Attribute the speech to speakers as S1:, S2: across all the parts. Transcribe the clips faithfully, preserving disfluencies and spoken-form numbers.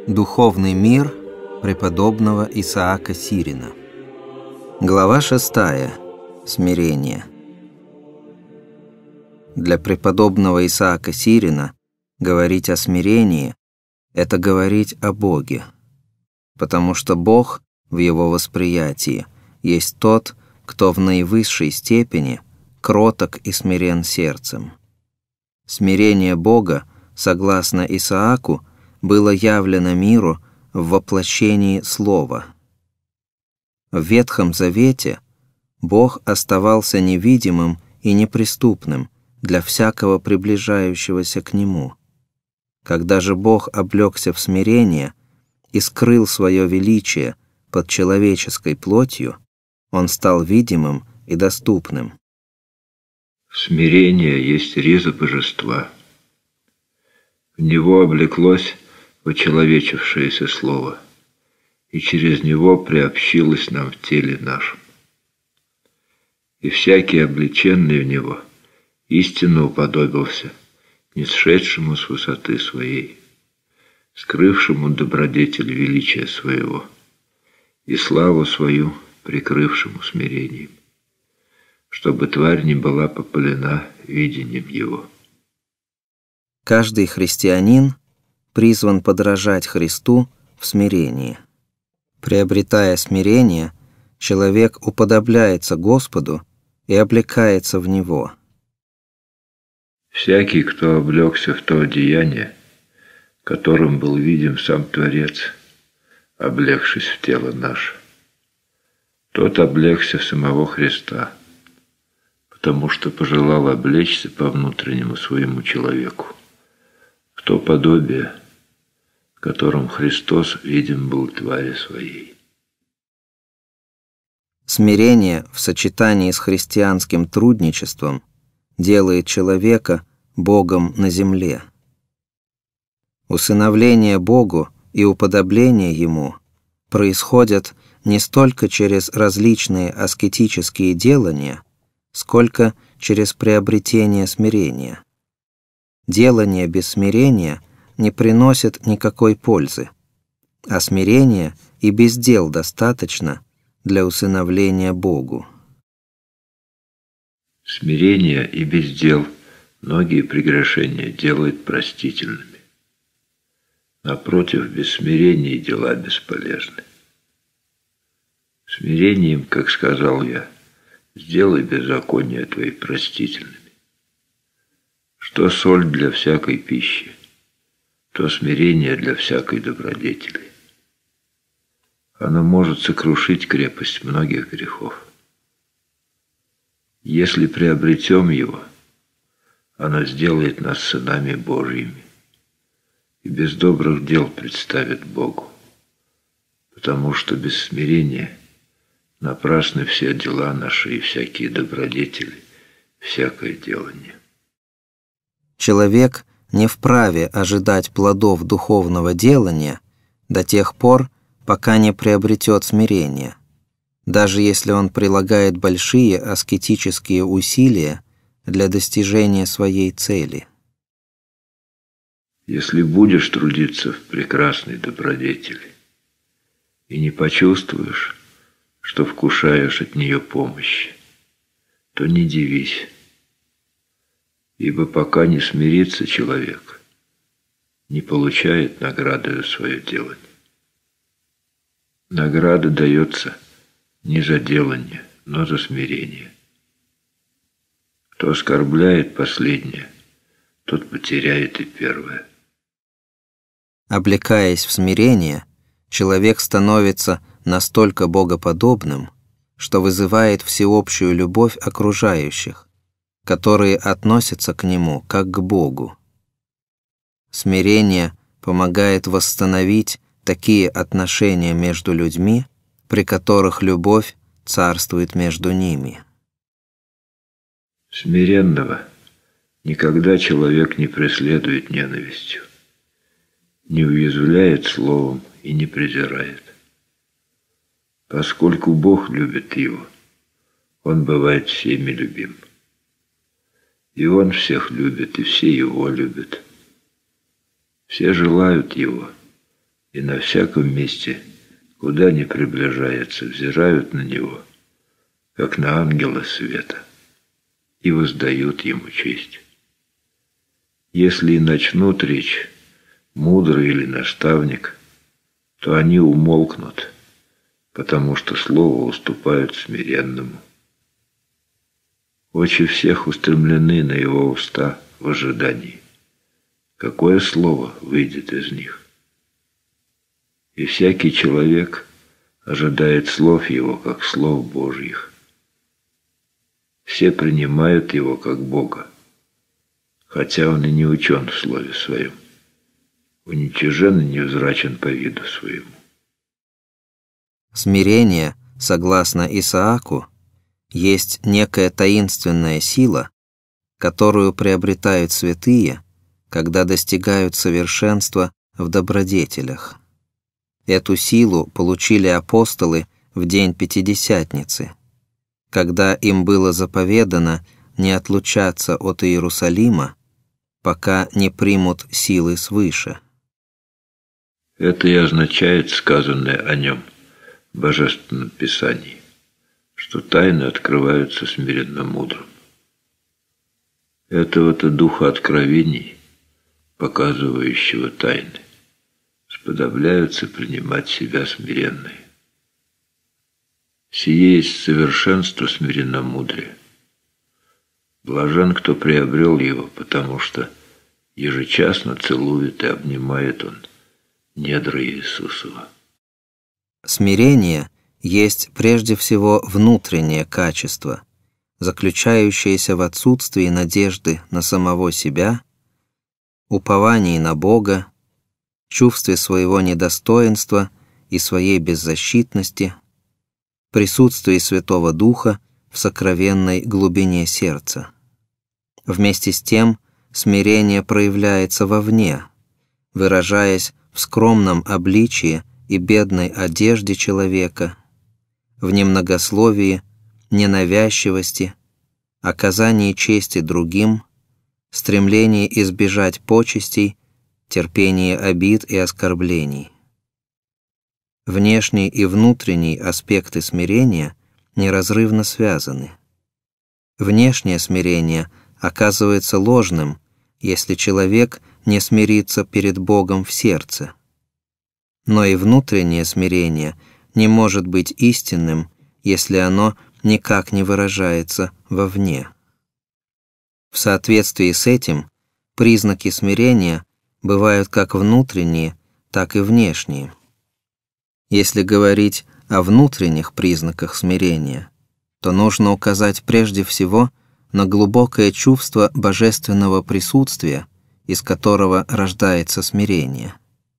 S1: Духовный мир преподобного Исаака Сирина. Глава шестая. Смирение. Для преподобного Исаака Сирина говорить о смирении – это говорить о Боге, потому что Бог в его восприятии есть тот, кто в наивысшей степени кроток и смирен сердцем. Смирение Бога, согласно Исааку, было явлено миру в воплощении Слова. В Ветхом Завете Бог оставался невидимым и неприступным для всякого приближающегося к Нему. Когда же Бог облегся в смирение и скрыл свое величие под человеческой плотью, Он стал видимым и доступным.
S2: Смирение есть риза божества. В него облеклось очеловечившееся Слово, и через него приобщилось нам в теле нашем. И всякий облеченный в него истинно уподобился нисшедшему с высоты своей, скрывшему добродетель величия своего и славу свою прикрывшему смирением, чтобы тварь не была попалена видением его.
S1: Каждый христианин призван подражать Христу в смирении. Приобретая смирение, человек уподобляется Господу и облекается в Него.
S2: Всякий, кто облегся в то одеяние, которым был видим сам Творец, облегшись в тело наше, тот облегся в самого Христа, потому что пожелал облечься по внутреннему своему человеку, в то подобие, в котором Христос видим был твари своей.
S1: Смирение в сочетании с христианским трудничеством делает человека Богом на земле. Усыновление Богу и уподобление Ему происходят не столько через различные аскетические делания, сколько через приобретение смирения. Делание без смирения не приносит никакой пользы, а смирение и без дел достаточно для усыновления Богу.
S2: Смирение и без дел многие прегрешения делает простительными. Напротив, без смирения дела бесполезны. Смирением, как сказал я, сделай беззакония твои простительными. Что соль для всякой пищи, то смирение для всякой добродетели. Оно может сокрушить крепость многих грехов. Если приобретем его, оно сделает нас сынами Божьими и без добрых дел представит Богу, потому что без смирения напрасны все дела наши и всякие добродетели, всякое делание.
S1: Человек не вправе ожидать плодов духовного делания до тех пор, пока не приобретет смирение, даже если он прилагает большие аскетические усилия для достижения своей цели.
S2: Если будешь трудиться в прекрасной добродетели и не почувствуешь, что вкушаешь от нее помощи, то не дивись, ибо пока не смирится человек, не получает награды за свое делание. Награда дается не за делание, но за смирение. Кто оскорбляет последнее, тот потеряет и первое.
S1: Облекаясь в смирение, человек становится настолько богоподобным, что вызывает всеобщую любовь окружающих, которые относятся к нему как к Богу. Смирение помогает восстановить такие отношения между людьми, при которых любовь царствует между ними.
S2: Смиренного никогда человек не преследует ненавистью, не уязвляет словом и не презирает. Поскольку Бог любит его, он бывает всеми любим. И он всех любит, и все его любят. Все желают его, и на всяком месте, куда ни приближается, взирают на него, как на ангела света, и воздают ему честь. Если и начнут речь мудрый или наставник, то они умолкнут, потому что слово уступают смиренному. Очи всех устремлены на его уста в ожидании, какое слово выйдет из них. И всякий человек ожидает слов его, как слов Божьих. Все принимают его как Бога, хотя он и не учен в слове своем, уничижен и невзрачен по виду своему.
S1: Смирение, согласно Исааку, есть некая таинственная сила, которую приобретают святые, когда достигают совершенства в добродетелях. Эту силу получили апостолы в день Пятидесятницы, когда им было заповедано не отлучаться от Иерусалима, пока не примут силы свыше.
S2: Это и означает сказанное о нем в Божественном Писании, что тайны открываются смиренно мудрым. Этого-то духа откровений, показывающего тайны, сподобляются принимать себя смиренные. Сие есть совершенство смиренномудрия. Блажен, кто приобрел его, потому что ежечасно целует и обнимает он недра Иисусова.
S1: Смирение есть прежде всего внутреннее качество, заключающееся в отсутствии надежды на самого себя, уповании на Бога, чувстве своего недостоинства и своей беззащитности, присутствии Святого Духа в сокровенной глубине сердца. Вместе с тем смирение проявляется вовне, выражаясь в скромном обличии и бедной одежде человека, в немногословии, ненавязчивости, оказании чести другим, стремлении избежать почестей, терпении обид и оскорблений. Внешний и внутренний аспекты смирения неразрывно связаны. Внешнее смирение оказывается ложным, если человек не смирится перед Богом в сердце. Но и внутреннее смирение не может быть истинным, если оно никак не выражается вовне. В соответствии с этим признаки смирения бывают как внутренние, так и внешние. Если говорить о внутренних признаках смирения, то нужно указать прежде всего на глубокое чувство божественного присутствия, из которого рождается смирение.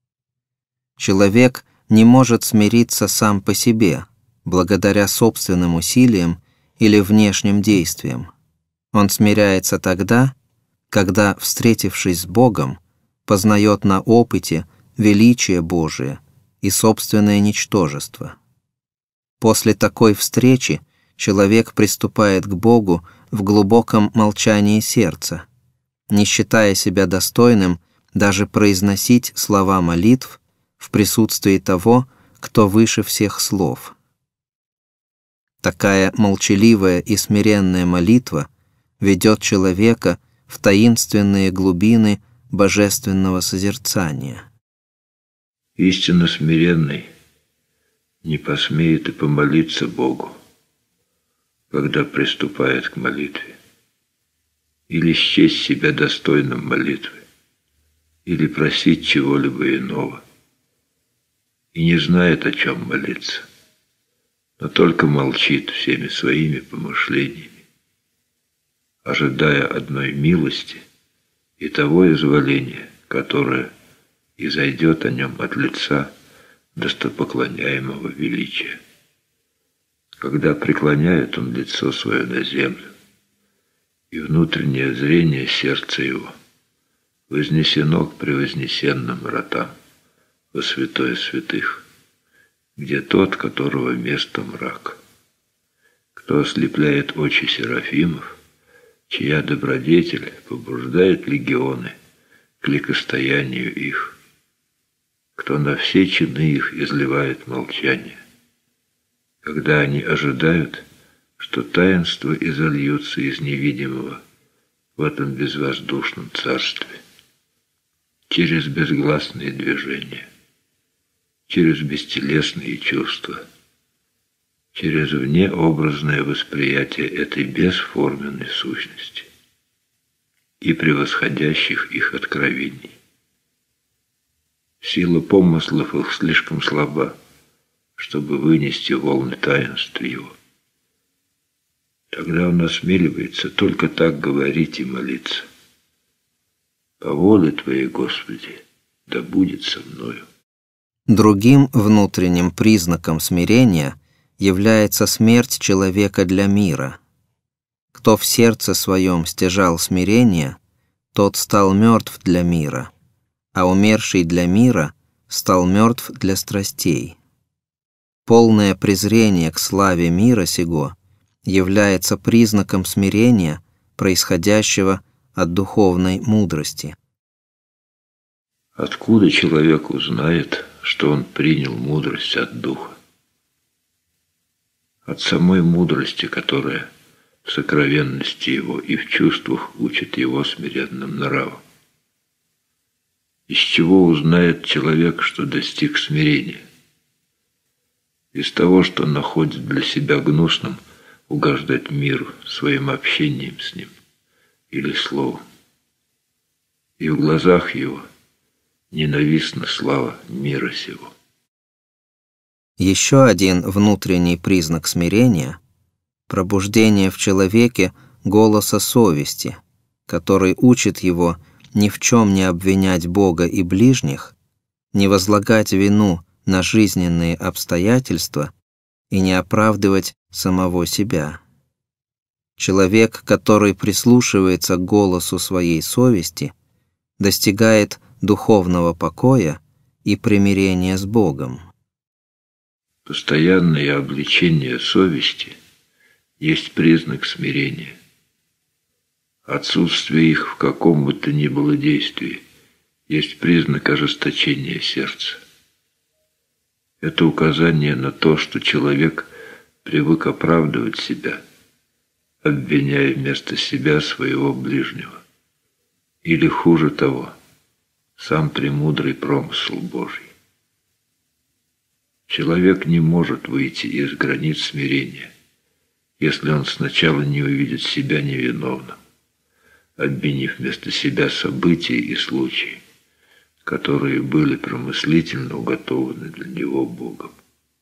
S1: Человек не может смириться сам по себе, благодаря собственным усилиям или внешним действиям. Он смиряется тогда, когда, встретившись с Богом, познает на опыте величие Божие и собственное ничтожество. После такой встречи человек приступает к Богу в глубоком молчании сердца, не считая себя достойным даже произносить слова молитв в присутствии того, кто выше всех слов. Такая молчаливая и смиренная молитва ведет человека в таинственные глубины божественного созерцания.
S2: Истинно смиренный не посмеет и помолиться Богу, когда приступает к молитве, или счесть себя достойным молитвы, или просить чего-либо иного, и не знает, о чем молиться, но только молчит всеми своими помышлениями, ожидая одной милости и того изволения, которое изойдет о нем от лица достопоклоняемого величия. Когда преклоняет он лицо свое на землю, и внутреннее зрение сердца его вознесено к превознесенным вратам во святое святых, где тот, которого место мрак, кто ослепляет очи серафимов, чья добродетель побуждает легионы к ликостоянию их, кто на все чины их изливает молчание, когда они ожидают, что таинства изольются из невидимого в этом безвоздушном царстве, через безгласные движения, через бестелесные чувства, через внеобразное восприятие этой бесформенной сущности и превосходящих их откровений. Сила помыслов их слишком слаба, чтобы вынести волны таинств его. Тогда он осмеливается только так говорить и молиться: «По воле Твоей, Господи, да будет со мною».
S1: Другим внутренним признаком смирения является смерть человека для мира. Кто в сердце своем стяжал смирение, тот стал мертв для мира, а умерший для мира стал мертв для страстей. Полное презрение к славе мира сего является признаком смирения, происходящего от духовной мудрости.
S2: Откуда человек узнает, что он принял мудрость от Духа? От самой мудрости, которая в сокровенности его и в чувствах учит его смиренным нравом. Из чего узнает человек, что достиг смирения? Из того, что находит для себя гнусным угождать миру своим общением с ним или словом. И в глазах его ненавистна слава мира сего.
S1: Еще один внутренний признак смирения – пробуждение в человеке голоса совести, который учит его ни в чем не обвинять Бога и ближних, не возлагать вину на жизненные обстоятельства и не оправдывать самого себя. Человек, который прислушивается к голосу своей совести, достигает духовного покоя и примирения с Богом.
S2: Постоянное обличение совести есть признак смирения. Отсутствие их в каком бы то ни было действии есть признак ожесточения сердца. Это указание на то, что человек привык оправдывать себя, обвиняя вместо себя своего ближнего. Или хуже того, сам премудрый промысл Божий. Человек не может выйти из границ смирения, если он сначала не увидит себя невиновным, обвинив вместо себя события и случаи, которые были промыслительно уготованы для него Богом.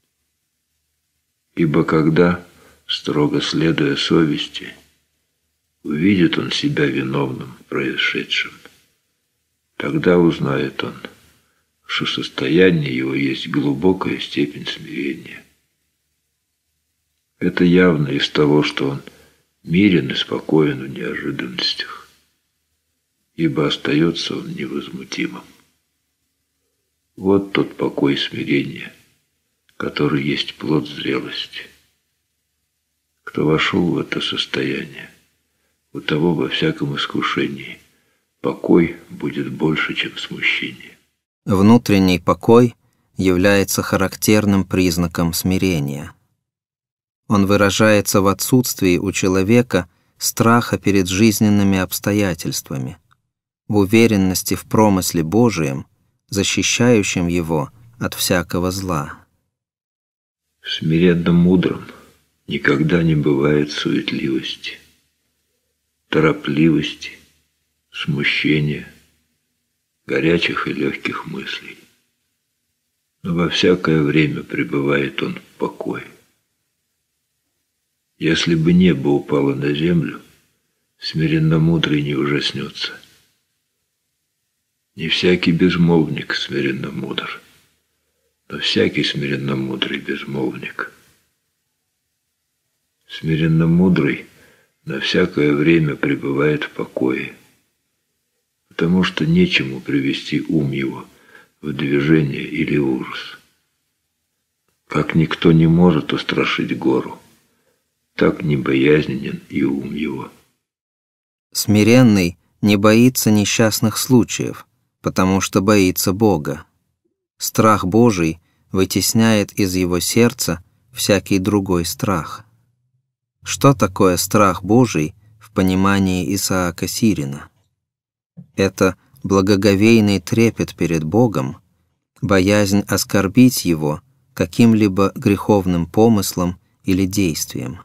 S2: Ибо когда, строго следуя совести, увидит он себя виновным в происшедшем, тогда узнает он, что состояние его есть глубокая степень смирения. Это явно из того, что он мирен и спокоен в неожиданностях, ибо остается он невозмутимым. Вот тот покой смирения, который есть плод зрелости. Кто вошел в это состояние, у того во всяком искушении покой будет больше, чем смущение.
S1: Внутренний покой является характерным признаком смирения. Он выражается в отсутствии у человека страха перед жизненными обстоятельствами, в уверенности в промысле Божием, защищающем его от всякого зла.
S2: В смиренно мудром никогда не бывает суетливости, торопливости, смущения, горячих и легких мыслей. Но во всякое время пребывает он в покое. Если бы небо упало на землю, смиренно мудрый не ужаснется. Не всякий безмолвник смиренно мудр, но всякий смиренно мудрый безмолвник. Смиренно мудрый на всякое время пребывает в покое, потому что нечему привести ум его в движение или ужас. Как никто не может устрашить гору, так небоязненен и ум его.
S1: Смиренный не боится несчастных случаев, потому что боится Бога. Страх Божий вытесняет из его сердца всякий другой страх. Что такое страх Божий в понимании Исаака Сирина? Это благоговейный трепет перед Богом, боязнь оскорбить Его каким-либо греховным помыслом или действием.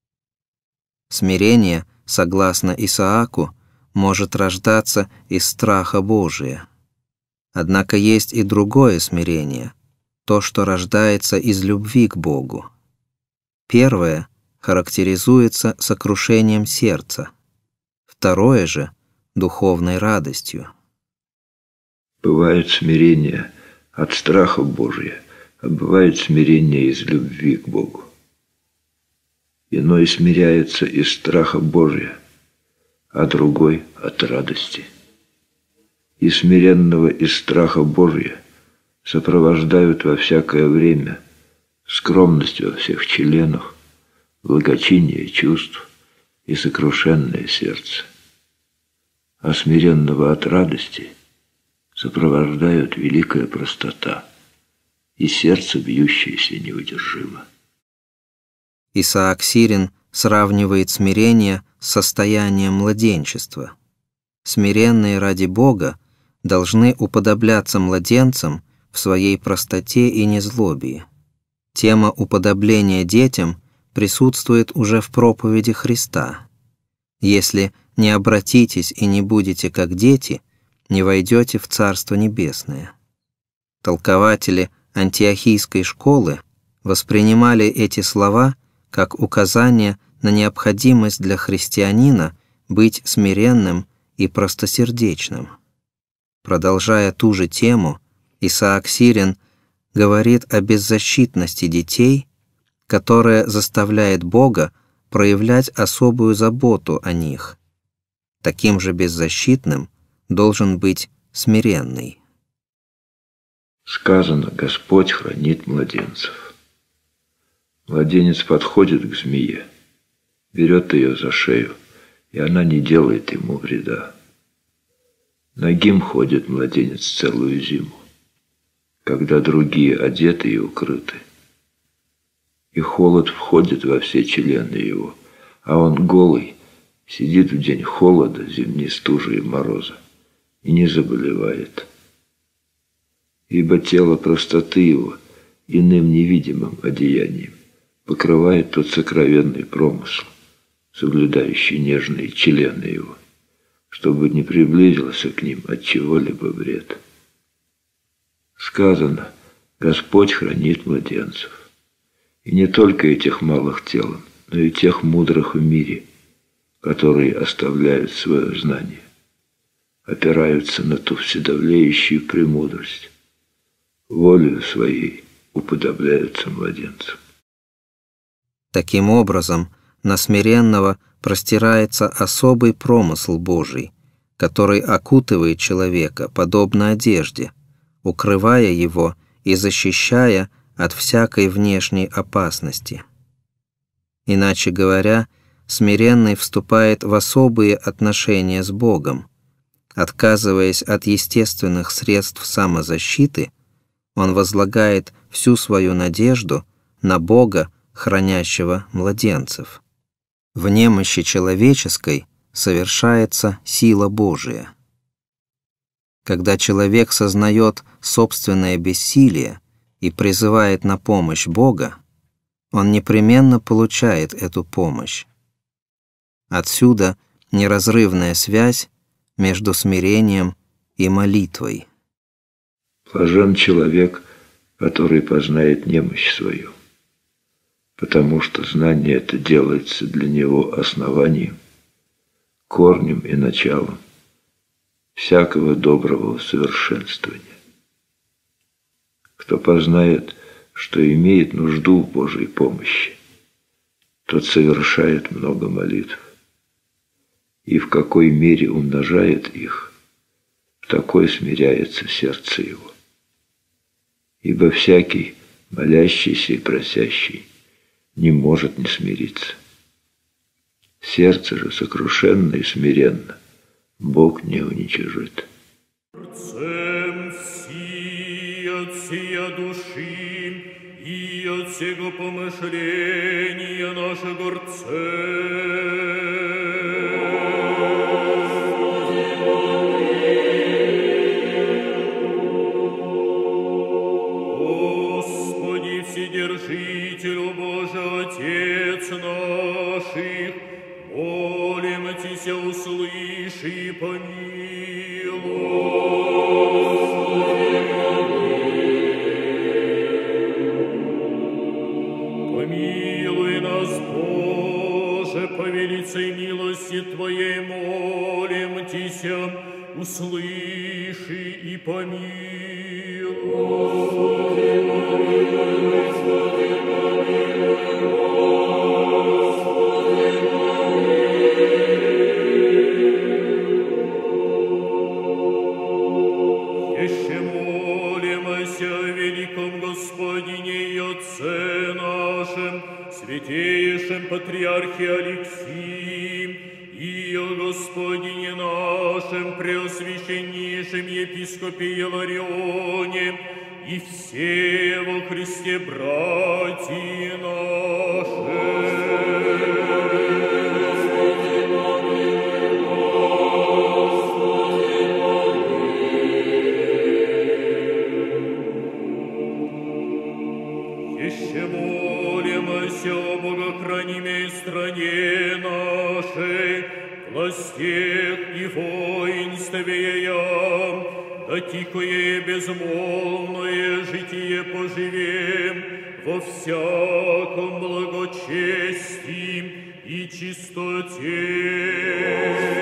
S1: Смирение, согласно Исааку, может рождаться из страха Божия. Однако есть и другое смирение, то, что рождается из любви к Богу. Первое характеризуется сокрушением сердца, второе же — духовной радостью.
S2: Бывает смирение от страха Божия, а бывает смирение из любви к Богу. Иной смиряется из страха Божия, а другой — от радости. И смиренного из страха Божия сопровождают во всякое время скромность во всех членах, благочиние чувств и сокрушенное сердце. А смиренного от радости сопровождают великая простота и сердце, бьющееся неудержимо.
S1: Исаак Сирин сравнивает смирение с состоянием младенчества. Смиренные ради Бога должны уподобляться младенцам в своей простоте и незлобии. Тема уподобления детям присутствует уже в проповеди Христа. Если не обратитесь и не будете как дети, не войдете в Царство Небесное. Толкователи антиохийской школы воспринимали эти слова как указание на необходимость для христианина быть смиренным и простосердечным. Продолжая ту же тему, Исаак Сирин говорит о беззащитности детей, которая заставляет Бога проявлять особую заботу о них. Таким же беззащитным должен быть смиренный.
S2: Сказано: Господь хранит младенцев. Младенец подходит к змее, берет ее за шею, и она не делает ему вреда. Нагим ходит младенец целую зиму, когда другие одеты и укрыты. И холод входит во все члены его, а он голый, сидит в день холода, зимней стужи и мороза, и не заболевает. Ибо тело простоты его иным невидимым одеянием покрывает тот сокровенный промысл, соблюдающий нежные члены его, чтобы не приблизился к ним от чего-либо вред. Сказано: Господь хранит младенцев. И не только этих малых телом, но и тех мудрых в мире, которые оставляют свое знание, опираются на ту вседавляющую премудрость, волею своей уподобляются младенцам.
S1: Таким образом, на смиренного простирается особый промысл Божий, который окутывает человека подобно одежде, укрывая его и защищая от всякой внешней опасности. Иначе говоря, смиренный вступает в особые отношения с Богом. Отказываясь от естественных средств самозащиты, он возлагает всю свою надежду на Бога, хранящего младенцев. В немощи человеческой совершается сила Божия. Когда человек сознает собственное бессилие и призывает на помощь Бога, он непременно получает эту помощь. Отсюда неразрывная связь между смирением и молитвой.
S2: Блажен человек, который познает немощь свою, потому что знание это делается для него основанием, корнем и началом всякого доброго усовершенствования. Кто познает, что имеет нужду в Божьей помощи, тот совершает много молитв, и в какой мере умножает их, в такой смиряется сердце его. Ибо всякий, молящийся и просящий, не может не смириться. Сердце же сокрушенно и смиренно Бог не уничижит.
S3: Сердцем сият всея души и от всего помышления нашего горце. Господи, Вседержителю Божий, Отец наших, молим Тися, услыши и помилуй. Помилуй нас, Боже, по велицей милости Твоей молим Тися, услыши и помилуй. Господи, помилуй, Господи, помилуй, Господи, помилуй. Еще молимся о великом Господине и Отце нашем, святейшем Патриархе Алексии, и о Господине нашем, Преосвященнейшем Епископе Иларионе, и все во Христе братья наши. Господи, помилуй, Господи, помилуй. Еще молимся о богохранимой стране нашей, властях и воинстве ее, да тихое безмолвное житие поживем во всяком благочестии и чистоте.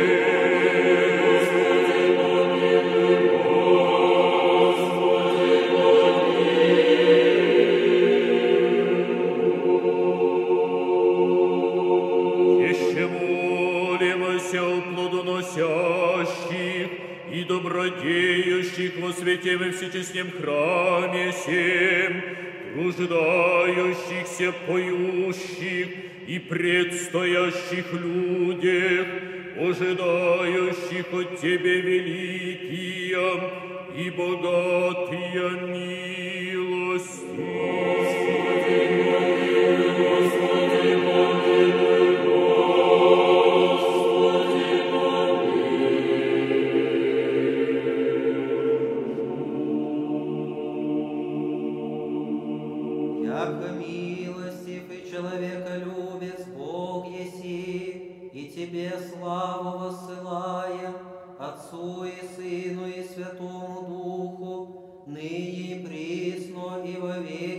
S3: И добродеющих во свете во всечестном храме сем, труждающихся, поющих и предстоящих людях, ожидающих от Тебе великие и богатые милости. Господи, помилуй, Господи, помилуй.
S4: Яко милостив и человеколюбец Бог еси, и Тебе славу воссылаем, Отцу и Сыну и Святому Духу, ныне и присно и во веки